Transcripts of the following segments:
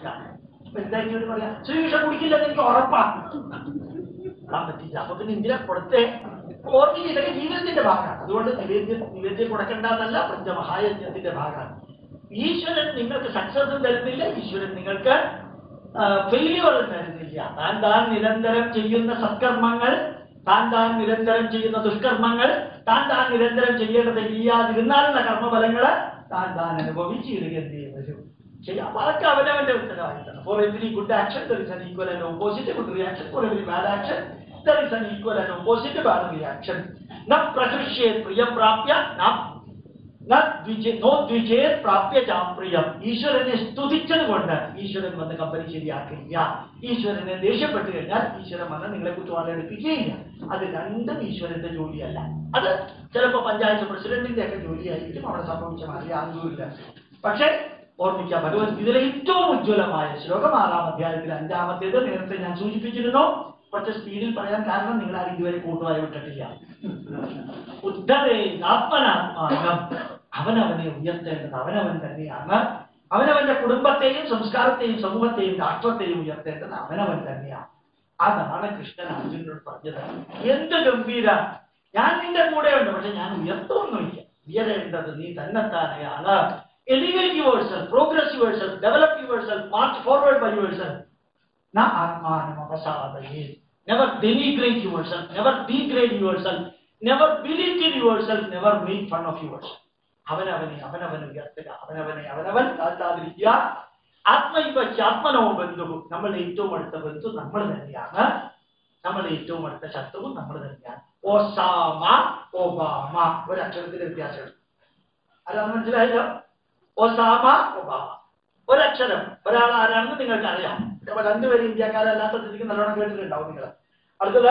കുടിക്കാം. എന്തായിട്ട് പറയാം, ശ്രീകൃഷ്ണൻ കുടിക്കില്ലെന്ന് എനിക്ക് ഉറപ്പാണ്. പറ്റില്ല. അപ്പൊ പിന്നെ ഇന്ദിര കൊടുത്തേ ഓർമ്മിച്ച് ഇതൊക്കെ ജീവിതത്തിന്റെ ഭാഗമാണ്. അതുകൊണ്ട് നിവേദ്യം കൊടുക്കേണ്ടതല്ല, പഞ്ചമഹായജ്ഞത്തിന്റെ ഭാഗമാണ്. ഈശ്വരൻ നിങ്ങൾക്ക് സക്സസും തരുന്നില്ല, ഈശ്വരൻ നിങ്ങൾക്ക് ഫെയിലിയറും തരുന്നില്ല. താൻ നിരന്തരം ചെയ്യുന്ന സത്കർമ്മങ്ങൾ, താൻ നിരന്തരം ചെയ്യുന്ന ദുഷ്കർമ്മങ്ങൾ, താൻ നിരന്തരം ചെയ്യേണ്ടത് ചെയ്യാതിരുന്നാലുള്ള കർമ്മഫലങ്ങള് താൻ അനുഭവിച്ചിടുകയും വരും. ചെയ്യാം. അതൊക്കെ അവനവന്റെ ഉത്തരവാദിത്തമാണ്. For every good action there is an equal and opposite good reaction. For every bad action there is an equal and opposite bad reaction. ന പ്രഹൃഷ്യേത് പ്രിയം പ്രാപ്യ നോ ദ്വിജേത് പ്രാപ്യ ചാപ്രിയം. ഈശ്വരനെ സ്തുതിച്ചത് കൊണ്ട് ഈശ്വരൻ വന്ന് കമ്പനി ശരിയാക്കില്ല. ഈശ്വരനെ ദേഷ്യപ്പെട്ട് കഴിഞ്ഞാൽ ഈശ്വരൻ വന്ന് നിങ്ങളെ കുറ്റവാളിയെടുപ്പിക്കുകയില്ല. അത് രണ്ടും ഈശ്വരന്റെ ജോലിയല്ല. അത് ചിലപ്പോൾ പഞ്ചായത്ത് പ്രസിഡന്റിന്റെ ഒക്കെ ജോലിയായിരിക്കും. അവിടെ സംഭവിച്ച മാതിരി ആകുമില്ല. പക്ഷെ ഓർമ്മിക്കാം, ഭഗവത്ഗീതയിലെ ഏറ്റവും ഉജ്ജ്വലമായ ശ്ലോകം 6-ാം അധ്യായത്തിൽ 5-ാമത്തേത് നേരത്തെ ഞാൻ സൂചിപ്പിച്ചിരുന്നു. കുറച്ച് സ്പീഡിൽ പറയാൻ കാരണം നിങ്ങൾ ആരും ഇതുവരെ കൂട്ടുവായി വിട്ടിട്ടില്ല. ഉദ്ധരേ ആത്മനാത്മാനം. അവനവനെ ഉയർത്തേണ്ടത് അവനവൻ തന്നെയാണ്. അവനവന്റെ കുടുംബത്തെയും സംസ്കാരത്തെയും സമൂഹത്തെയും രാഷ്ട്രത്തെയും ഉയർത്തേണ്ടത് അവനവൻ തന്നെയാണ്. അതാണ് കൃഷ്ണൻ അർജുനനോട് പറഞ്ഞത്. എന്ത് ഗംഭീര, ഞാൻ നിന്റെ കൂടെ ഉണ്ട്, പക്ഷെ ഞാൻ ഉയർത്തുമൊന്നുമില്ല. ഉയരേണ്ടത് നീ തന്നെത്താനെയാണ്. Elevate yourself, progress yourself, develop yourself, march forward by yourself. Na atmanam avasadaye. Never denigrate yourself, never degrade yourself, never belittle yourself, never make fun of yourself. അവനവനെ ഉയർത്തുക, അവനവൻ താഴ്ത്താതിരിക്കുക. ആത്മനോ ബന്ധു. നമ്മളുടെ ഏറ്റവും അടുത്ത ബന്ധു നമ്മൾ തന്നെയാണ്. നമ്മളുടെ ഏറ്റവും അടുത്ത ശത്രുവും നമ്മൾ തന്നെയാണ്. ഒസാമ ഒബാമ, ഒരക്ഷരത്തിന്റെ വ്യത്യാസം. അതാണ് മനസ്സിലായല്ലോ. ഒസാമ ഒബാമ, ഒരക്ഷരം. ഒരാൾ ആരാണെന്ന് നിങ്ങൾക്ക് അറിയാം. അപ്പൊ രണ്ടുപേരും ഇന്ത്യക്കാരല്ലാത്ത സ്ഥിതിക്ക് നല്ലോണം കേട്ടിട്ടുണ്ടാവും നിങ്ങൾ. അടുത്തത്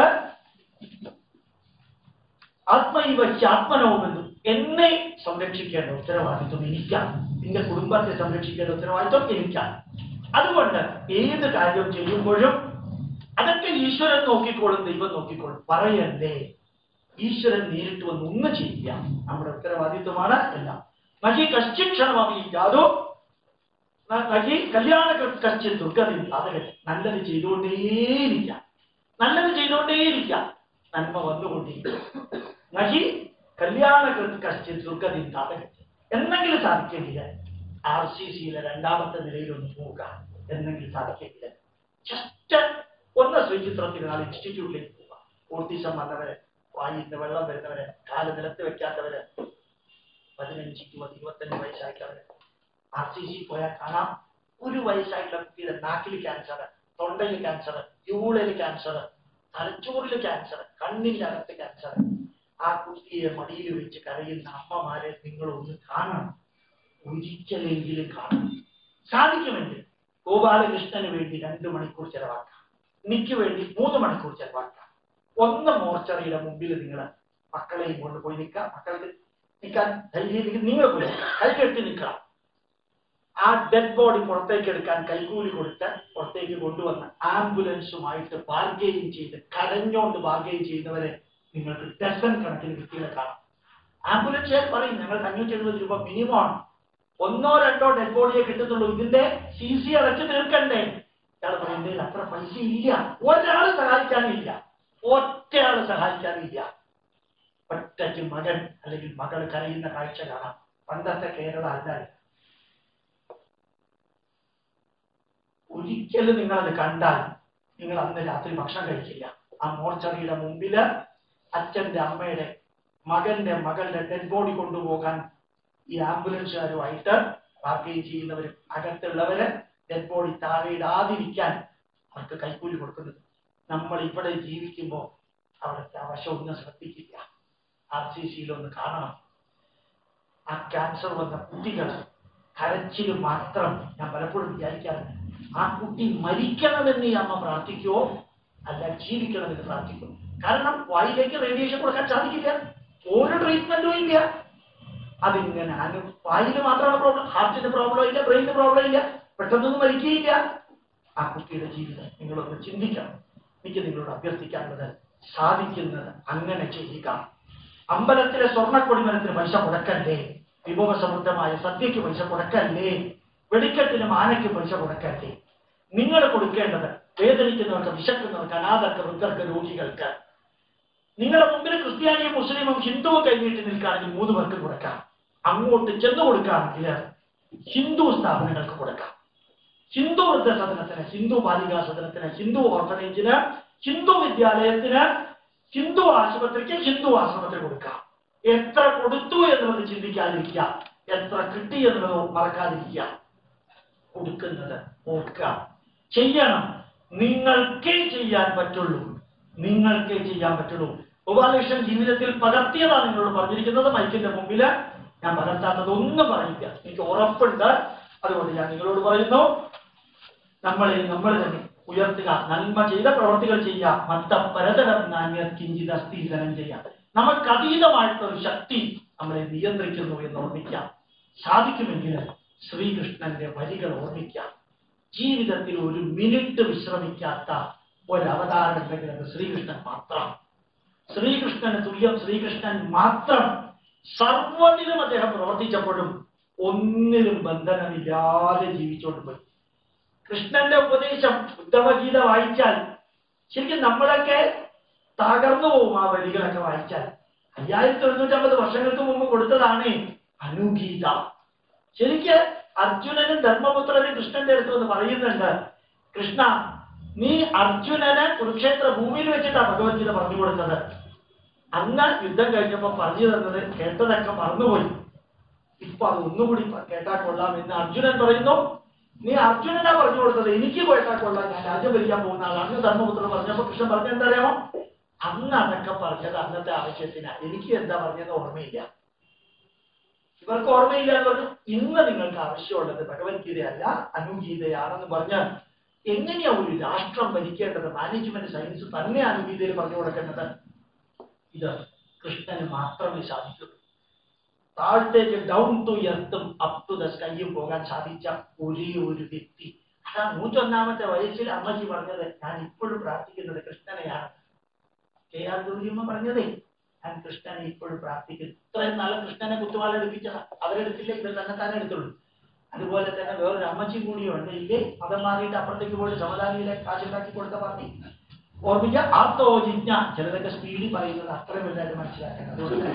ആത്മനോ ബന്ധു. എന്നെ സംരക്ഷിക്കേണ്ട ഉത്തരവാദിത്വം എനിക്കാണ്. നിന്റെ കുടുംബത്തെ സംരക്ഷിക്കേണ്ട ഉത്തരവാദിത്വം എനിക്കാണ്. അതുകൊണ്ട് ഏത് കാര്യം ചെയ്യുമ്പോഴും അതൊക്കെ ഈശ്വരൻ നോക്കിക്കോളും, ദൈവം നോക്കിക്കോളും പറയല്ലേ. ഈശ്വരൻ നേരിട്ട് വന്ന് ഒന്നും ചെയ്യില്ല. നമ്മുടെ ഉത്തരവാദിത്വമാണ് എല്ലാം. നഹി കശ്ചിക്ഷണമീ ജാതോ നഹി കല്യാണ കശ്ചിൻ ദുർഗതി സാധകൻ. നല്ലത് ചെയ്തുകൊണ്ടേയിരിക്കാം, നല്ലത് ചെയ്തുകൊണ്ടേയിരിക്കാം, നന്മ വന്നുകൊണ്ടേയിരിക്കും. നഹി കല്യാണ കശ്ചിൻ ദുർഗതി സാധകൻ. എന്നെങ്കിലും സാധിക്കെങ്കിൽ RCCയിലെ 2-ാമത്തെ നിലയിലൊന്ന് പോവുക. എന്നെങ്കിലും സാധിക്കെങ്കിൽ ജസ്റ്റ് ഒന്ന് ശ്രീചിത്രത്തിനാൾ ഇൻസ്റ്റിറ്റ്യൂട്ടിലേക്ക് പോവുക. ഓട്ടിസം വന്നവര്, വായിന്ന് വെള്ളം വരുന്നവര്, കാല് നിലത്ത് വെക്കാത്തവര്, 15, 20, 25 വയസ്സായിട്ടവര് RCC പോയാൽ കാണാം. 1 വയസ്സായിട്ടുള്ള കുട്ടിയുടെ നാക്കിൽ ക്യാൻസർ, തൊണ്ടയിൽ ക്യാൻസർ, യൂളിൽ ക്യാൻസർ, തലച്ചോറിൽ ക്യാൻസർ, കണ്ണിന്റെ അകത്ത് ക്യാൻസർ. ആ കുട്ടിയെ മടിയിൽ വെച്ച് കരയുന്ന അമ്മമാരെ നിങ്ങളൊന്ന് കാണണം. ഒരിക്കലെങ്കിലും കാണണം. സാധിക്കുമെങ്കിൽ ഗോപാലകൃഷ്ണന് വേണ്ടി 2 മണിക്കൂർ ചെലവാക്കാം, എനിക്ക് വേണ്ടി 3 മണിക്കൂർ ചെലവാക്കാം. ഒന്ന് മോർച്ചറിയുടെ മുമ്പിൽ നിങ്ങൾ മക്കളെയും കൊണ്ടുപോയി നിൽക്കാം. മക്കൾക്ക് നിൽക്കാൻ ധൈര്യം നിങ്ങൾ പോയി കൈകെട്ടി നിൽക്കണം. ആ ഡെഡ് ബോഡി പുറത്തേക്ക് എടുക്കാൻ കൈകൂലി കൊടുത്ത് പുറത്തേക്ക് കൊണ്ടുവന്ന് ആംബുലൻസുമായിട്ട് ബാർഗെയിൻ ചെയ്ത് കരഞ്ഞോണ്ട് ബാർഗെയിൻ ചെയ്യുന്നവരെ നിങ്ങൾക്ക് ഡസൻ കണക്കിന് വ്യക്തികളെ കാണാം. ആംബുലൻസുകാർ പറയും ഞങ്ങൾ 570 രൂപ മിനിമം ആണ്, 1 or 2 ഡെഡ് ബോഡിയെ കിട്ടുന്നുള്ളൂ, ഇതിന്റെ CC അടച്ചു തീർക്കണ്ടേ. ഇയാൾ പറയുന്നതിൽ അത്ര പൈസ ഇല്ല, ഒരാൾ സഹായിക്കാനില്ല, ഒറ്റയാൾ സഹായിക്കാനില്ല. ഒറ്റയ്ക്ക് മകൻ അല്ലെങ്കിൽ മകൾ കരയുന്ന കാഴ്ച കാണാം. പണ്ടത്തെ കേരള അല്ല. ഒരിക്കലും നിങ്ങളത് കണ്ടാൽ നിങ്ങൾ അന്ന് രാത്രി ഭക്ഷണം കഴിക്കില്ല. ആ മോർച്ചറിയുടെ മുമ്പില് അച്ഛന്റെ, അമ്മയുടെ, മകളുടെ ഡെഡ് ബോഡി കൊണ്ടുപോകാൻ ഈ ആംബുലൻസുകാരുമായിട്ട് ബാർഗെയിൻ ചെയ്യുന്നവരും അകത്തുള്ളവര് ഡെഡ് ബോഡി താഴെ ഇടാതിരിക്കാൻ അവർക്ക് കൈക്കൂലി കൊടുക്കുന്നത്. നമ്മൾ ഇവിടെ ജീവിക്കുമ്പോൾ അവിടുത്തെ അവശമൊന്നും ശ്രദ്ധിക്കില്ല. RCCയിലൊന്ന് കാണണം. ആ ക്യാൻസർ വന്ന കുട്ടികൾ കരച്ചിൽ മാത്രം. ഞാൻ പലപ്പോഴും വിചാരിക്കാറുണ്ട്, ആ കുട്ടി മരിക്കണമെന്ന് ഈ അമ്മ പ്രാർത്ഥിക്കുമോ അല്ല ജീവിക്കണമെന്ന് പ്രാർത്ഥിക്കും. കാരണം വായിലേക്ക് റേഡിയേഷൻ കൊടുക്കാൻ സാധിക്കില്ല, ഒരു ട്രീറ്റ്മെന്റും ഇല്ല. അതിങ്ങനെ വായിൽ മാത്രമാണ് പ്രോബ്ലം, ഹാർട്ടിന്റെ പ്രോബ്ലം ഇല്ല, ബ്രെയിനിന് പ്രോബ്ലം ഇല്ല, പെട്ടെന്നൊന്നും മരിക്കുകയില്ല. ആ കുട്ടിയുടെ ജീവിതം നിങ്ങളൊന്ന് ചിന്തിക്കണം. എനിക്ക് നിങ്ങളോട് അഭ്യർത്ഥിക്കാനുള്ളത്, സാധിക്കുന്നത് അങ്ങനെ ചെയ്യുക. അമ്പലത്തിലെ സ്വർണ്ണക്കൊടിമരത്തിന് പൈസ മുടക്കല്ലേ, വിഭവസമൃദ്ധമായ സദ്യക്ക് പൈസ മുടക്കല്ലേ. വെടിക്കെട്ടിനും ആനയ്ക്ക് പൈസ കൊടുക്കരുത്. നിങ്ങൾ കൊടുക്കേണ്ടത് വേദനിക്കുന്നവർക്ക്, വിശക്കുന്നവർക്ക്, അനാഥർക്ക്, വൃദ്ധർക്ക്, രോഗികൾക്ക്. നിങ്ങളുടെ മുമ്പിൽ ക്രിസ്ത്യാനിയും മുസ്ലിമും ഹിന്ദുവും കൈനീട്ടി നിൽക്കുകയാണെങ്കിൽ 3 പേർക്ക് കൊടുക്കാം. അങ്ങോട്ട് ചെന്ന് കൊടുക്കുകയാണെങ്കിൽ ഹിന്ദു സ്ഥാപനങ്ങൾക്ക് കൊടുക്കാം. ഹിന്ദു വൃദ്ധസദനത്തിന്, ഹിന്ദു ബാലികാ സദനത്തിന്, ഹിന്ദു ഓർഫനേജിന്, ഹിന്ദു വിദ്യാലയത്തിന്, ഹിന്ദു ആശുപത്രിക്ക്, ഹിന്ദു ആശ്രമത്തിന് കൊടുക്കാം. എത്ര കൊടുത്തു എന്നുള്ളത് ചിന്തിക്കാതിരിക്കുക, എത്ര കിട്ടി എന്നുള്ളത് മറക്കാതിരിക്കുക. കൊടുക്കുന്നത് ഓർക്കുക, ചെയ്യണം. നിങ്ങൾക്കേ ചെയ്യാൻ പറ്റുള്ളൂ, നിങ്ങൾക്കേ ചെയ്യാൻ പറ്റുള്ളൂ. ഗോപാലകൃഷ്ണൻ ജീവിതത്തിൽ പകർത്തിയതാണ് നിങ്ങളോട് പറഞ്ഞിരിക്കുന്നത്. മൈക്കിന്റെ മുമ്പിൽ ഞാൻ പകർത്താത്തത് ഒന്നും പറയില്ല, എനിക്ക് ഉറപ്പുണ്ട്. അതുകൊണ്ട് ഞാൻ നിങ്ങളോട് പറയുന്നു, നമ്മൾ തന്നെ ഉയർത്തുക, നന്മ ചെയ്ത പ്രവർത്തികൾ ചെയ്യുക, മത്തപരതരം നാണ്യക്കിഞ്ചിത സ്ഥിരം ചെയ്യാം. നമുക്ക് അതീതമായിട്ടൊരു ശക്തി നമ്മളെ നിയന്ത്രിക്കുന്നു എന്ന് ഓർമ്മിക്കാം. സാധിക്കുമെങ്കിൽ ശ്രീകൃഷ്ണന്റെ വരികൾ ഓർമ്മിക്കാം. ജീവിതത്തിൽ 1 മിനിറ്റ് വിശ്രമിക്കാത്ത ഒരവതാരം ഉണ്ടെങ്കിൽ അത് ശ്രീകൃഷ്ണൻ മാത്രം. ശ്രീകൃഷ്ണന് തുല്യം ശ്രീകൃഷ്ണൻ മാത്രം. സർവ്വത്തിലും അദ്ദേഹം പ്രവർത്തിച്ചപ്പോഴും ഒന്നിലും ബന്ധനമില്ലാതെ ജീവിച്ചോണ്ട് പോയി. കൃഷ്ണന്റെ ഉപദേശം, ഉദ്ധവഗീത വായിച്ചാൽ ശരിക്കും നമ്മളൊക്കെ തകർന്നു പോകും. ആ വരികളൊക്കെ വായിച്ചാൽ 5750 വർഷങ്ങൾക്ക് മുമ്പ് കൊടുത്തതാണ് അനുഗീത. ശരിക്ക് അർജുനനും ധർമ്മപുത്രനും കൃഷ്ണന്റെ അടുത്ത് എന്ന് പറയുന്നുണ്ട്, കൃഷ്ണ, നീ അർജുനന് കുരുക്ഷേത്ര ഭൂമിയിൽ വെച്ചിട്ടാണ് ഭഗവത്ഗീത പറഞ്ഞു കൊടുത്തത്. അന്ന് യുദ്ധം കഴിഞ്ഞപ്പോ പറഞ്ഞു തന്നത് കേട്ടതൊക്കെ മറന്നുപോയി. ഇപ്പൊ അത് ഒന്നുകൂടി കേട്ടാൽ കൊള്ളാം എന്ന് അർജുനൻ പറയുന്നു. നീ അർജുനനാ പറഞ്ഞു കൊടുത്തത്, എനിക്ക് കേട്ടാൽ കൊള്ളാം, ഞാൻ രാജ്യം ഭരിക്കാൻ പോകുന്ന ആളാണ്. അന്ന് ധർമ്മപുത്രൻ പറഞ്ഞപ്പോ കൃഷ്ണൻ പറഞ്ഞ എന്താ അറിയാമോ? അന്ന് അതൊക്കെ പറഞ്ഞത് അന്നത്തെ ആവശ്യത്തിനാ, എനിക്ക് എന്താ പറഞ്ഞത് ഓർമ്മയില്ല. ഇവർക്ക് ഓർമ്മയില്ല എന്ന് പറഞ്ഞു. ഇന്ന് നിങ്ങൾക്ക് ആവശ്യമുള്ളത് ഭഗവത്ഗീതയല്ല, അനുഗീതയാണെന്ന് പറഞ്ഞാൽ എങ്ങനെയാ ഒരു രാഷ്ട്രം ഭരിക്കേണ്ടത്? മാനേജ്മെന്റ് സയൻസ് തന്നെ അനുഗീതയിൽ പറഞ്ഞു കൊടുക്കേണ്ടത്. ഇത് കൃഷ്ണന് മാത്രമേ സാധിക്കൂ. താഴത്തേക്ക് ഡൗൺ ടു എർത്തും അപ് ടു ദ സ്കൈയും പോകാൻ സാധിച്ച ഒരേ ഒരു വ്യക്തി. അതാ 101ാമത്തെ വയസ്സിൽ അമ്മജി പറഞ്ഞത്, ഞാൻ ഇപ്പോഴും പ്രാർത്ഥിക്കുന്നത് കൃഷ്ണനെയാണ്. KR ഗൗരിയമ്മ പറഞ്ഞതേ, ഞാൻ കൃഷ്ണനെ ഇപ്പോഴും പ്രാർത്ഥിക്കുന്നു. ഇത്രയും നാളെ കൃഷ്ണനെ കുത്തുവാളെടുപ്പിച്ചതാ, അവരെടുത്തില്ല, ഇവർ തന്നെ എടുത്തുള്ളൂ. അതുപോലെ തന്നെ വേറൊരു അമ്മച്ചി കൂടിയുണ്ട്, ഇല്ലേ? മതം മാറിയിട്ട് അപ്പുറത്തേക്ക് പോയിട്ട് സമതാനിയിലെ കാശുണ്ടാക്കി കൊടുത്ത പാർട്ടി. ഓർമ്മിക്കുക, ആർത്തോ ജിജ്ഞ. ചിലതൊക്കെ സ്പീഡിൽ പറയുന്നത് അത്ര വലുതായിട്ട് മനസ്സിലാക്കണം. അതുകൊണ്ട്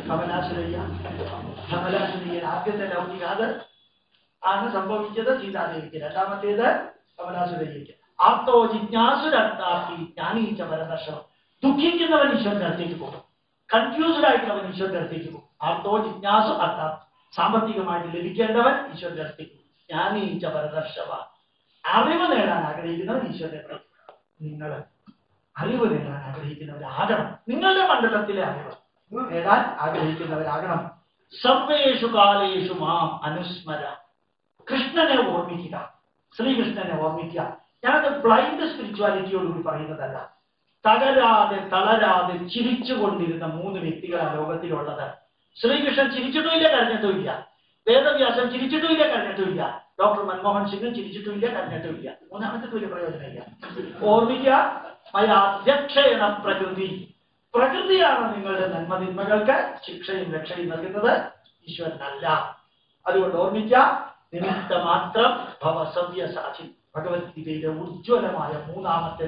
കമലാശ്വരീയ ആദ്യത്തെ ലൗകിക അത് ആണ് സംഭവിച്ചത് സീതാദേവിക്ക്, രണ്ടാമത്തേത് കമലാസുരയ്യക്ക്. ആർത്തോ ജിജ്ഞാസുരർത്ഥാർത്ഥി ജ്ഞാനീച്ച പരദർശനം. ദുഃഖിക്കുന്നവൻ ഈശ്വരന്റെ അടുത്തേക്ക് പോകും, കൺഫ്യൂസ്ഡ് ആയിട്ടുള്ളവൻ ഈശ്വരന്റെ അടുത്തേക്ക് പോകും. ആർത്തോ ജിജ്ഞാസു അർത്ഥാർത്ഥി, സാമ്പത്തികമായിട്ട് ലഭിക്കേണ്ടവൻ ഈശ്വരന്റെ അടുത്തേക്ക് പോകും. ജ്ഞാനീച്ച പരദർശവ, അറിവ് നേടാൻ ആഗ്രഹിക്കുന്നവൻ ഈശ്വരന്റെ അടുത്തേക്ക്. നിങ്ങൾ അറിവ് നേടാൻ ആഗ്രഹിക്കുന്നവരാകണം. നിങ്ങളുടെ മണ്ഡലത്തിലെ അറിവ് നേടാൻ ആഗ്രഹിക്കുന്നവരാകണം. സർവേഷു കാലേഷു മാം അനുസ്മര. കൃഷ്ണനെ ഓർമ്മിക്കുക, ശ്രീകൃഷ്ണനെ ഓർമ്മിക്കുക. ഞാനത് ബ്ലൈൻഡ് സ്പിരിച്വാലിറ്റിയോടുകൂടി പറയുന്നതല്ല. തകരാതെ തളരാതെ ചിരിച്ചുകൊണ്ടിരുന്ന 3 വ്യക്തികളാണ് ലോകത്തിലുള്ളത്. ശ്രീകൃഷ്ണൻ ചിരിച്ചിട്ടുമില്ല, കരഞ്ഞിട്ടുമില്ല. വേദവ്യാസൻ ചിരിച്ചിട്ടുമില്ല, കരഞ്ഞിട്ടുമില്ല. ഡോക്ടർ മൻമോഹൻ സിംഗും ചിരിച്ചിട്ടുമില്ല, കരഞ്ഞിട്ടുമില്ല. മൂന്നാമത്തെ വലിയ പ്രയോജനമില്ല. ഓർമ്മിക്കുക, അധ്യക്ഷേണ പ്രകൃതി. പ്രകൃതിയാണ് നിങ്ങളുടെ നന്മതിന്മകൾക്ക് ശിക്ഷയും രക്ഷയും നൽകുന്നത്, ഈശ്വരനല്ല. അതുകൊണ്ട് ഓർമ്മിക്കുക, നിമിത്ത മാത്രം ഭവസവ്യസാചി. ഭഗവത്ഗീതയിലെ ഉജ്ജ്വലമായ മൂന്നാമത്തെ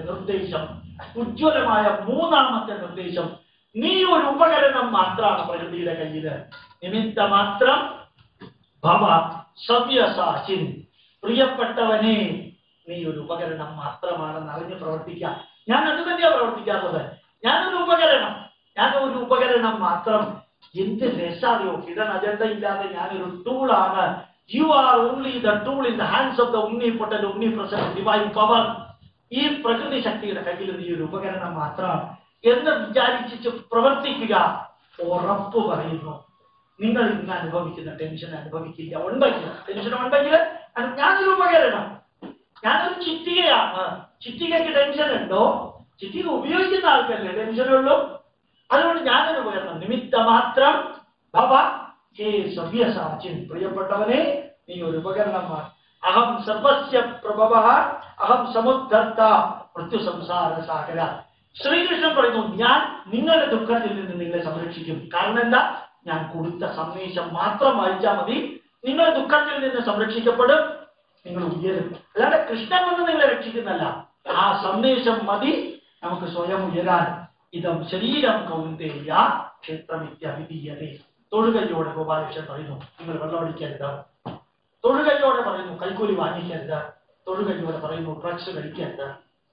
നിർദ്ദേശം. നീ ഒരു ഉപകരണം മാത്രമാണ് പ്രകൃതിയുടെ കയ്യിൽ. നിമിത്ത മാത്രം ഭവ സവ്യസാചിൻ. പ്രിയപ്പെട്ടവനെ, നീ ഒരു ഉപകരണം മാത്രമാണെന്ന് അറിഞ്ഞ് പ്രവർത്തിക്കാം. ഞാൻ അത് തന്നെയാണ് പ്രവർത്തിക്കാത്തത്. ഞാനൊരു ഉപകരണം മാത്രം. എന്ത് രസാറിയോ, ഹിഡൻ അജണ്ട ഇല്ലാതെ ഞാനൊരു ടൂളാണ്. You are only the tool in the hands of the omnipotent, omnipresent divine power. ഈ പ്രകൃതി ശക്തിയുടെ കയ്യിൽ നീ ഒരു ഉപകരണം മാത്രം എന്ന് വിചാരിച്ച് പ്രവർത്തിക്കുക. ഉറപ്പ് പറയുന്നു, നിങ്ങൾ ഇന്ന് അനുഭവിക്കുന്ന ടെൻഷൻ അനുഭവിക്കില്ല. ടെൻഷൻ ഉണ്ടെങ്കിൽ ഞാനൊരു ഉപകരണം, ഞാനൊരു ചിറ്റികയാണ്. ചിറ്റികയ്ക്ക് ടെൻഷൻ ഉണ്ടോ? ചിറ്റിക ഉപയോഗിക്കുന്ന ആൾക്കല്ലേ ടെൻഷനുള്ളൂ. അതുകൊണ്ട് ഞാനൊരു ഉപകരണം. നിമിത്ത മാത്രം ഭവ ഹേ സവ്യസാചിൻ. പ്രിയപ്പെട്ടവനെ, നീ ഒരു ഉപകരണമാണ്. അഹം സർവസ്യ പ്രഭവഃ അഹം സമുദ്ധർത്ത മൃത്യു സംസാര സാഗര. ശ്രീകൃഷ്ണൻ പറയുന്നു, ഞാൻ നിങ്ങളുടെ ദുഃഖത്തിൽ നിന്ന് നിങ്ങളെ സംരക്ഷിക്കും. കാരണം എന്താ? ഞാൻ കൊടുത്ത സന്ദേശം മാത്രം വായിച്ചാൽ മതി, നിങ്ങൾ ദുഃഖത്തിൽ നിന്ന് സംരക്ഷിക്കപ്പെടും. നിങ്ങൾ ഉയരും. അല്ലാതെ കൃഷ്ണൻ വന്ന് നിങ്ങളെ രക്ഷിക്കുന്നല്ല. ആ സന്ദേശം മതി നമുക്ക് സ്വയം ഉയരാൻ. ഇതം ശരീരം കൗന്ദേയ ക്ഷേത്രമിത്യവിധീയതേ. തൊഴുകയോടെ ഗോപാലകൃഷ്ണൻ പറയുന്നു, നിങ്ങൾ വെള്ളമടിക്കരുത്. തൊഴുകയോടെ പറയുന്നു, കൈക്കൂലി വാങ്ങിക്കരുത്. തൊഴുകയോടെ പറയുന്നു, ഡ്രഗ്സ് കഴിക്കരുത്.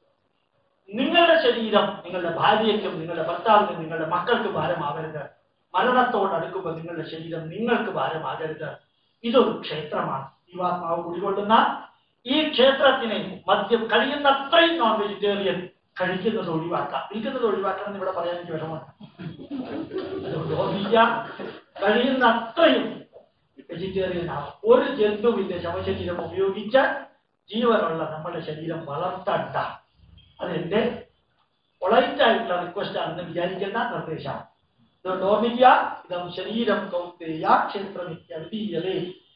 നിങ്ങളുടെ ശരീരം നിങ്ങളുടെ ഭാര്യയ്ക്കും നിങ്ങളുടെ ഭർത്താവിനും നിങ്ങളുടെ മക്കൾക്ക് ഭാരമാകരുത്. മരണത്തോടടുക്കുമ്പോൾ നിങ്ങളുടെ ശരീരം നിങ്ങൾക്ക് ഭാരമാകരുത്. ഇതൊരു ക്ഷേത്രമാണ്. ജീവാത്മാവ് കുടികൊള്ളുന്ന ഈ ക്ഷേത്രത്തിനെ മദ്യം കഴിയുന്നത്രയും നോൺ വെജിറ്റേറിയൻ കഴിക്കുന്നത് ഒഴിവാക്കാം. വിൽക്കുന്നത് ഒഴിവാക്കണം എന്ന് ഇവിടെ പറയാൻ എനിക്ക് വിഷമമാണ്. അതുകൊണ്ട് ഓർമ്മിക്കുക, കഴിയുന്നത്രയും വെജിറ്റേറിയൻ ആവും. ഒരു ജന്തുവിന്റെ ശവശരീരം ഉപയോഗിച്ച് ജീവനുള്ള നമ്മുടെ ശരീരം വളർത്തണ്ട. അതെന്റെ പൊളൈറ്റായിട്ടുള്ള റിക്വസ്റ്റ് ആണെന്ന് വിചാരിക്കുന്ന നിർദ്ദേശമാണ്. അതുകൊണ്ട് ഓർമ്മിക്കുക, ഇതം ശരീരം കൗന്ദേയ ക്ഷേത്രമിത്യവിധീയതേ.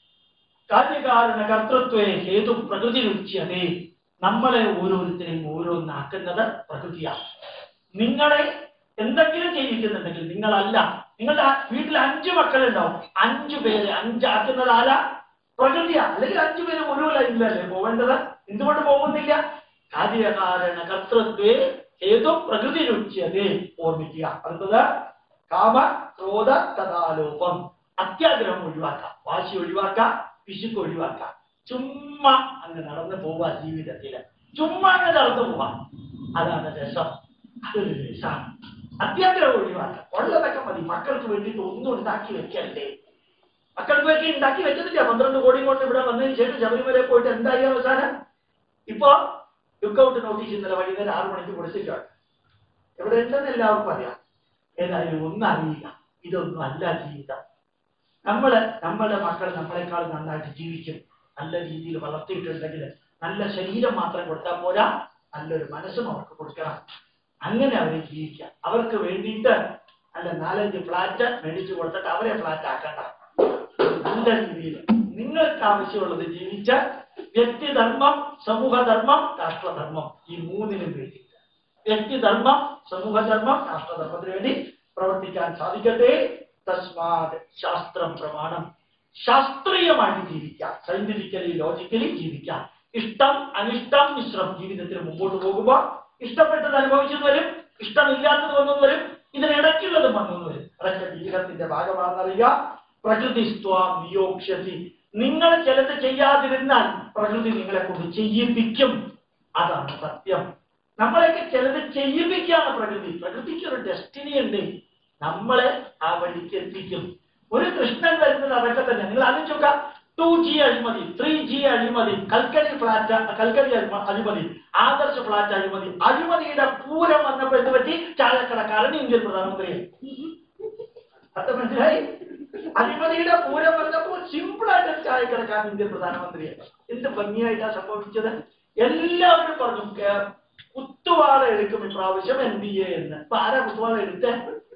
കാര്യകാരണ കർത്തൃത്വേ ഹേതു പ്രകൃതി രുച്യതേ. നമ്മളെ ഓരോരുത്തരെയും ഓരോന്നാക്കുന്നത് പ്രകൃതിയാണ്. നിങ്ങളെ എന്തെങ്കിലും ചെയ്യിക്കുന്നുണ്ടെങ്കിൽ നിങ്ങളല്ല. നിങ്ങളുടെ വീട്ടിൽ 5 മക്കളുണ്ടാവും, 5 പേരെ 5 ആക്കുന്നത് ആരാ? പ്രകൃതിയാണ്. അല്ലെങ്കിൽ 5 പേര് ഒരു ലൈനിലല്ലേ പോവേണ്ടത്? എന്തുകൊണ്ട് പോകുന്നില്ല? കാര്യകാരണ കർത്തൃത്വേ ഹേതു പ്രകൃതി രുച്യതേ. ഓർമ്മിക്കുക. അടുത്തത് കാമ ക്രോധ തഥാലോപം. അത്യാഗ്രഹം ഒഴിവാക്കാം, വാശി ഒഴിവാക്കാം, പിശുക്ക് ഒഴിവാക്കാം. ചുമ്മാ അങ്ങ് നടന്നു പോവാ. ജീവിതത്തില് ചുമ്മാ അങ്ങ് നടന്നു പോവാ. അതാണ് രസം. അതൊരു രസമാണ്. അത്യാഗ്രഹം ഒഴിവാക്കാം. ഉള്ളതൊക്കെ മതി. മക്കൾക്ക് വേണ്ടിയിട്ട് ഒന്നും ഉണ്ടാക്കി വെക്കല്ലേ. മക്കൾക്ക് വേണ്ടി ഉണ്ടാക്കി വെച്ചതില്ല. 12 കോടി കൊണ്ട് ഇവിടെ വന്നതിന് ശേഷം ശബരിമലയിൽ പോയിട്ട് എന്തായി അവസാനം? ഇപ്പൊ ലുക്കൗട്ട് നോട്ടീസ് ഇന്നലെ വൈകുന്നേരം 6 മണിക്ക് കൊടുത്തിട്ടാണ്. എവിടെ ഉണ്ടെന്ന് എല്ലാവർക്കും അറിയാം. ഏതായാലും ഒന്നും അറിയില്ല. ഇതൊന്നും അല്ല ജീവിതം. നമ്മളുടെ മക്കൾ നമ്മളെക്കാൾ നന്നായിട്ട് ജീവിക്കും. നല്ല രീതിയിൽ വളർത്തിയിട്ടുണ്ടെങ്കിൽ നല്ല ശരീരം മാത്രം കൊടുത്താൽ പോരാ, നല്ലൊരു മനസ്സും അവർക്ക് കൊടുക്കണം. അങ്ങനെ അവരെ ജീവിക്കാം. അവർക്ക് വേണ്ടിയിട്ട് നല്ല 4-5 ഫ്ലാറ്റ് മേടിച്ചു കൊടുത്തിട്ട് അവരെ ഫ്ലാറ്റ് ആക്കണ്ട. നല്ല രീതിയിൽ നിങ്ങൾക്ക് ആവശ്യമുള്ളത് ജീവിച്ച് വ്യക്തിധർമ്മം, സമൂഹധർമ്മം, രാഷ്ട്രധർമ്മം, ഈ 3നും വേണ്ടി വ്യക്തിധർമ്മം, സമൂഹധർമ്മം, രാഷ്ട്രധർമ്മത്തിന് വേണ്ടി പ്രവർത്തിക്കാൻ സാധിക്കട്ടെ. തസ്മാത് ശാസ്ത്രം പ്രമാണം. ശാസ്ത്രീയമായിട്ട് ജീവിക്കാം, സയന്റിഫിക്കലി ലോജിക്കലി ജീവിക്കാം. ഇഷ്ടം അനിഷ്ടം മിശ്രം. ജീവിതത്തിൽ മുമ്പോട്ട് പോകുമ്പോൾ ഇഷ്ടപ്പെട്ടത് അനുഭവിച്ചെന്ന് വരും, ഇഷ്ടമില്ലാത്തത് വന്നു വരും, ഇതിനിടയ്ക്കുള്ളത് വന്നു വരും. അതൊക്കെ ജീവിതത്തിന്റെ ഭാഗമാണെന്നറിയുക. പ്രകൃതി സ്വാം നിയോക്ഷ്യതി. നിങ്ങൾ ചിലത് ചെയ്യാതിരുന്നാൽ പ്രകൃതി നിങ്ങളെ കൊണ്ട് ചെയ്യിപ്പിക്കും. അതാണ് സത്യം. നമ്മളെയൊക്കെ ചിലത് ചെയ്യിപ്പിക്കുകയാണ് പ്രകൃതി. പ്രകൃതിക്ക് ഒരു ഡെസ്റ്റിനി ഉണ്ട്. നമ്മളെ ആ വഴിക്ക് എത്തിക്കും. ഒരു കൃഷ്ണൻ വരുന്നത് അതൊക്കെ തന്നെ. നിങ്ങൾ ആലോചിച്ചോക്ക. 2G അഴിമതി, 3G അഴിമതി, കൽക്കരി അഴിമതി, ആദർശ ഫ്ലാറ്റ് അഴിമതി. അഴിമതിയുടെ പൂരം വന്നപ്പോൾ എന്ത് പറ്റി? ചായക്കടക്കാരൻ ഇന്ത്യൻ പ്രധാനമന്ത്രിയെ. അത് മനസ്സിലായി? അഴിമതിയുടെ പൂരം വന്നപ്പോൾ സിമ്പിളായിട്ട് ചായക്കടക്കാരൻ ഇന്ത്യൻ പ്രധാനമന്ത്രിയെ. എന്ത് ഭംഗിയായിട്ടാ സംഭവിച്ചത്? എല്ലാവരും പറഞ്ഞു കുത്തുവാള എടുക്കും ഇപ്രാവശ്യം NDA എന്ന്. ഇപ്പൊ ആരാ കുത്തുവാള എടുത്തേ?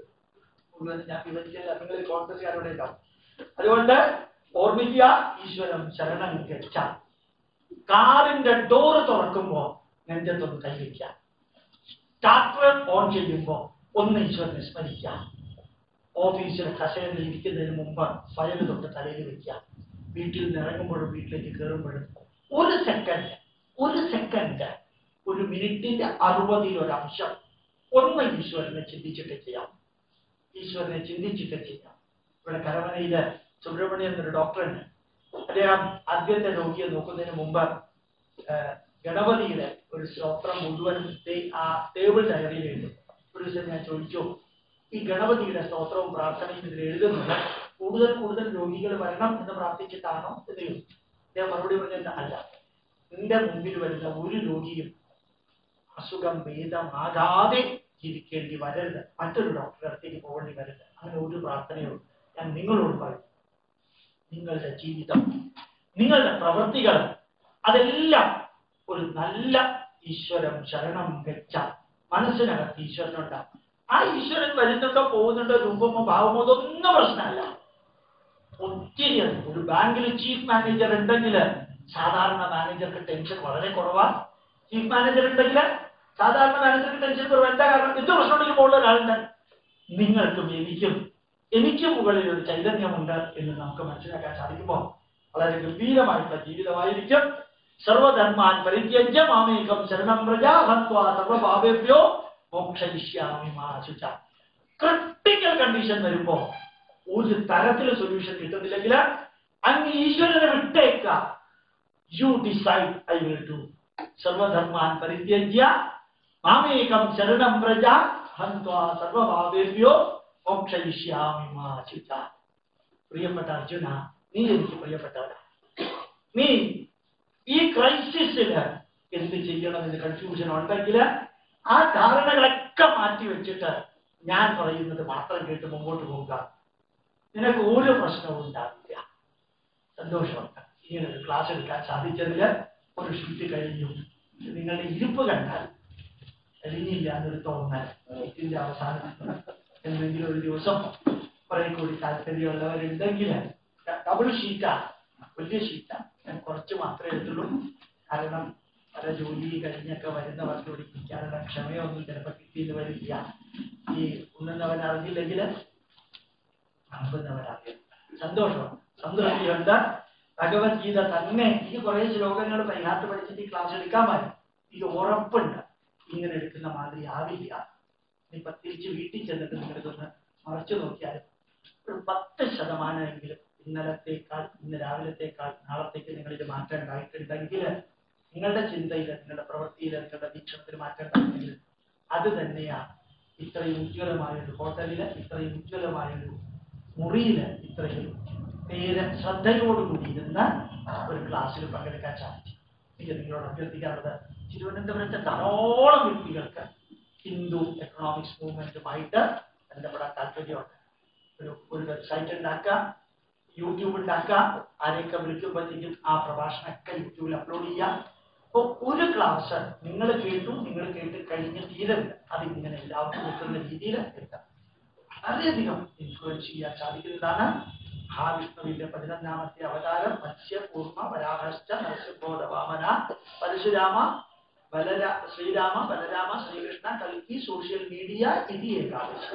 ഞാൻ വിവരിച്ചില്ല. നിങ്ങൾ കോൺഗ്രസ്സുകാരോടെ ഉണ്ടാവും. അതുകൊണ്ട് ഓർമ്മിക്കുക, ഈശ്വരം ശരണം ഗച്ഛ. കാറിന്റെ ഡോറ് തുറക്കുമ്പോ നെഞ്ചത്തൊന്ന് കൈവയ്ക്കുക. സ്റ്റാർട്ടർ ഓൺ ചെയ്യുമ്പോ ഒന്ന് ഈശ്വരനെ സ്മരിക്കുക. ഓഫീസിലെ കസേരയിൽ ഇരിക്കുന്നതിന് മുമ്പ് ഫയൽ തൊട്ട് തലയിൽ വെക്കുക. വീട്ടിൽ നിന്ന് ഇറങ്ങുമ്പോഴും വീട്ടിലേക്ക് കയറുമ്പോഴും ഒരു സെക്കൻഡ്, ഒരു മിനിറ്റിന്റെ 60% ഒന്ന് ഈശ്വരനെ ചിന്തിച്ചിട്ട് ചെയ്യാം. ഈശ്വരനെ ചിന്തിച്ചിട്ട് ചെയ്യാം. ഇവിടെ കരമനയില് സുബ്രഹ്മണ്യൻ എന്നൊരു ഡോക്ടറുണ്ട്. അദ്ദേഹം ആദ്യത്തെ രോഗിയെ നോക്കുന്നതിന് മുമ്പ് ഗണപതിയുടെ ഒരു സ്തോത്രം മുഴുവനും ആ ടേബിൾ ഡയറിയിൽ എഴുതും. ഒരു ദിവസം ഞാൻ ചോദിച്ചു, ഈ ഗണപതിയുടെ സ്തോത്രവും പ്രാർത്ഥനയും ഇതിൽ എഴുതുന്നത് കൂടുതൽ രോഗികൾ വരണം എന്ന് പ്രാർത്ഥിച്ചിട്ടാണോ എന്ന് ചോദിച്ചു. അദ്ദേഹം മറുപടി പറഞ്ഞത് അല്ല. നിന്റെ മുമ്പിൽ വരുന്ന ഒരു രോഗിയും അസുഖം ഭേദമാകാതെ ജീവിക്കേണ്ടി വരരുത്. മറ്റൊരു ഡോക്ടറുടെ അടുത്തേക്ക് പോകേണ്ടി വരരുത്. അങ്ങനെ ഒരു പ്രാർത്ഥനയുള്ളൂ. ഞാൻ നിങ്ങളോട് പറയും, നിങ്ങളുടെ ജീവിതം, നിങ്ങളുടെ പ്രവൃത്തികൾ, അതെല്ലാം ഒരു നല്ല ഈശ്വരം ശരണം വെച്ച മനസ്സിനകത്ത് ഈശ്വരനുണ്ടാകും. ആ ഈശ്വരൻ വരുന്നുണ്ടോ പോകുന്നുണ്ടോ രൂപമോ ഭാവമോ ഇതൊന്നും പ്രശ്നമല്ല. ഒത്തിരി ഒരു ബാങ്കിൽ ചീഫ് മാനേജർ ഉണ്ടെങ്കിൽ സാധാരണ മാനേജർക്ക് ടെൻഷൻ വളരെ കുറവാണ്. ചീഫ് മാനേജർ ഉണ്ടെങ്കിൽ സാധാരണ മാനേജർക്ക് ടെൻഷൻ കുറവ്. എന്താ കാരണം? എന്ത് പ്രശ്നമുണ്ടെങ്കിൽ മുകളിൽ ഒരാളുണ്ട്. നിങ്ങൾക്കും എനിക്കും മുകളിൽ ഒരു ചൈതന്യമുണ്ട് എന്ന് നമുക്ക് മനസ്സിലാക്കാൻ സാധിക്കുമ്പോൾ വളരെ ഗംഭീരമായിട്ടുള്ള ജീവിതമായിരിക്കും. സർവധർമാൻ പരിത്യജ്യ മാമേകം ശരണം വ്രജ ഹത്വാ സർവപാപേഭ്യോ മോക്ഷയിഷ്യാമി മാ ശുച. ക്രിട്ടിക്കൽ കണ്ടീഷൻ വരുമ്പോ ഒരു തരത്തില് സൊല്യൂഷൻ കിട്ടുന്നില്ലെങ്കിൽ അങ്ങ് ഈശ്വരനെ വിട്ടേക്ക. You decide I will do. സർവധർമാൻ പരിത്യജ്യ മാമേകം ശരണം വ്രജ ഹത്വാ സർവപാപേഭ്യോ മോക്ഷയിഷ്യാമി മാ ശുച. പ്രിയപ്പെട്ട അർജുന, നീ എനിക്ക് പ്രിയപ്പെട്ടവനാ. നീ ഈ ക്രൈസിസില് എന്ത് ചെയ്യണമെന്ന് കൺഫ്യൂഷൻ ഉണ്ടെങ്കിൽ ആ ധാരണകളൊക്കെ മാറ്റി വെച്ചിട്ട് ഞാൻ പറയുന്നത് മാത്രം കേട്ട് മുമ്പോട്ട് പോവുക. നിനക്ക് ഒരു പ്രശ്നവും ഉണ്ടാവില്ല. സന്തോഷമുണ്ട്. ഇങ്ങനെ ഒരു ക്ലാസ് എടുക്കാൻ സാധിച്ചതിൽ ഒരു ഷീറ്റ് കഴിഞ്ഞു. നിങ്ങളുടെ ഇരിപ്പ് കണ്ടാൽ കഴിഞ്ഞില്ല എന്നൊരു തോന്നൽ. ഇതിന്റെ അവസാനം എന്തെങ്കിലും ഒരു ദിവസം കുറെ കൂടി താല്പര്യമുള്ളവരുണ്ടെങ്കിൽ ഡബിൾ ഷീറ്റാണ്, വലിയ ഷീറ്റാണ്. ഞാൻ കുറച്ച് മാത്രമേ എടുത്തുള്ളൂ. കാരണം പല ജോലി കഴിഞ്ഞൊക്കെ വരുന്നവർക്ക് പഠിപ്പിക്കാനുള്ള ക്ഷമയൊന്നും ചിലപ്പോൾ കിട്ടിയെന്ന് വരില്ല. ഈ ഉണ്ണുന്നവൻ അറിഞ്ഞില്ലെങ്കിൽ നമ്പുന്നവരറിയും. സന്തോഷമാണ്, സംതൃപ്തിയുണ്ട്. ഭഗവത്ഗീത തന്നെ ഈ കുറെ ശ്ലോകങ്ങൾ പരിഹാട്ട് പഠിച്ചിട്ട് ഈ ക്ലാസ് എടുക്കാൻ പറ്റും. ഇത് ഉറപ്പുണ്ട്. ഇങ്ങനെ എടുക്കുന്ന മാതിരി ആവില്ല. ഇനിയിപ്പൊ തിരിച്ച് വീട്ടിൽ ചെന്നിട്ട് നിങ്ങളിതൊന്ന് മറച്ചു നോക്കിയാൽ ഒരു 10% ഇന്നലത്തേക്കാൾ, ഇന്ന് രാവിലത്തേക്കാൾ നാളത്തേക്ക് നിങ്ങളിത് മാറ്റം ഉണ്ടായിട്ടുണ്ടെങ്കിൽ, നിങ്ങളുടെ ചിന്തയിൽ, നിങ്ങളുടെ പ്രവൃത്തിയിൽ, നിങ്ങളുടെ വീക്ഷണത്തിൽ മാറ്റം ഉണ്ടായിട്ടുണ്ടെങ്കിൽ അത് തന്നെയാണ് ഇത്രയും ഉജ്ജ്വലമായൊരു ഹോട്ടലില്, ഇത്രയും ഉജ്ജ്വലമായൊരു മുറിയില്, ഇത്രയും നേരെ ശ്രദ്ധയോടുകൂടി ഇരുന്ന് ഒരു ക്ലാസ്സിൽ പങ്കെടുക്കാൻ സാധിച്ചു. എനിക്ക് നിങ്ങളോട് അഭ്യർത്ഥിക്കാറുള്ളത്, തിരുവനന്തപുരത്തെ ധാരാളം വ്യക്തികൾക്ക് ഹിന്ദു എക്കണോമിക്സ് മൂവ്മെന്റുമായിട്ട് ബന്ധപ്പെടാൻ താല്പര്യമുണ്ട്. ഒരു വെബ്സൈറ്റ് ഉണ്ടാക്കുക, യൂട്യൂബ് ഉണ്ടാക്കുക, ആരെയൊക്കെ വിളിക്കുമ്പോഴത്തേക്കും ആ പ്രഭാഷണമൊക്കെ യൂട്യൂബിൽ അപ്ലോഡ് ചെയ്യാം. അപ്പോൾ ഒരു ക്ലാസ് നിങ്ങൾ കേട്ട് കഴിഞ്ഞ് തീരല്ല, അതിങ്ങനെ എല്ലാവർക്കും കിട്ടുന്ന രീതിയിൽ എത്താം. വളരെയധികം ഇൻഫ്ലുവൻസ് ചെയ്യാൻ സാധിക്കുന്നതാണ്. മഹാവിഷ്ണുവിന്റെ 11ാമത്തെ അവതാരം മത്സ്യ കൂർമ്മ വരാഹശ്ച നരസിംഹോദ വാമന പരശുരാമ ശ്രീരാമ ബലരാമ ശ്രീകൃഷ്ണ കൽക്കി സോഷ്യൽ മീഡിയ ഇതി ഏകാദശി.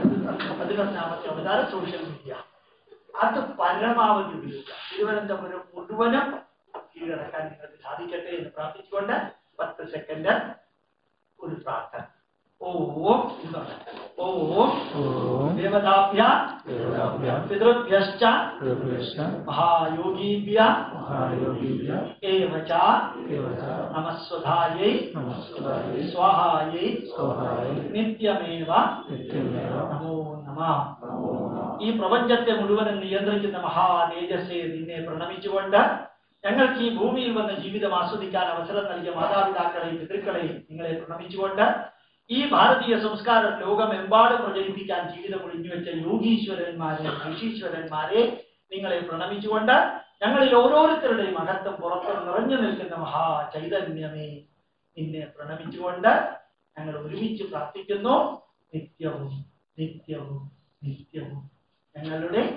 11ാമത്തെ അവതാരം സോഷ്യൽ മീഡിയ. അത് പരമാവധി ഉപയോഗിക്കാം. തിരുവനന്തപുരം മുഴുവനും കീഴടക്കാൻ നിങ്ങൾക്ക് സാധിക്കട്ടെ എന്ന് പ്രാർത്ഥിച്ചുകൊണ്ട് 10 സെക്കൻഡ് ഒരു പ്രാർത്ഥന. ഓം ദേവതാഭ്യ പിതൃഭ്യശ്ച മഹായോഗീഭ്യ ഏവച നമസ്വധായൈ സ്വാഹായൈ നിത്യമേവ നമോ നമഃ. ഈ പ്രപഞ്ചത്തെ മുഴുവനും നിയന്ത്രിക്കുന്ന മഹാതേജസ്സെ, നിന്നെ പ്രണമിച്ചുകൊണ്ട് ഞങ്ങൾക്ക് ഈ ഭൂമിയിൽ വന്ന് ജീവിതം ആസ്വദിക്കാൻ അവസരം നൽകിയ മാതാപിതാക്കളെയും പിതൃക്കളെയും നിങ്ങളെ പ്രണമിച്ചുകൊണ്ട് ഈ ഭാരതീയ സംസ്കാരം ലോകമെമ്പാടും പ്രചരിപ്പിക്കാൻ ജീവിതം ഒഴിഞ്ഞുവെച്ച യോഗീശ്വരന്മാരെ, ഋഷീശ്വരന്മാരെ നിങ്ങളെ പ്രണമിച്ചുകൊണ്ട് ഞങ്ങളിൽ ഓരോരുത്തരുടെയും അകത്തും പുറത്തും നിറഞ്ഞു നിൽക്കുന്ന മഹാ ചൈതന്യമേ, നിന്നെ പ്രണമിച്ചുകൊണ്ട് ഞങ്ങൾ ഒരുമിച്ച് പ്രാർത്ഥിക്കുന്നു. നിത്യവും നിത്യവും നിത്യവും ഞങ്ങളുടെ